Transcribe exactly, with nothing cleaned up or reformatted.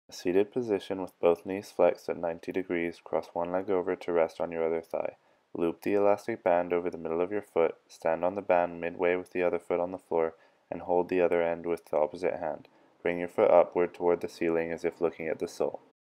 A seated position with both knees flexed at ninety degrees, cross one leg over to rest on your other thigh. Loop the elastic band over the middle of your foot, stand on the band midway with the other foot on the floor, and hold the other end with the opposite hand. Bring your foot upward toward the ceiling as if looking at the sole.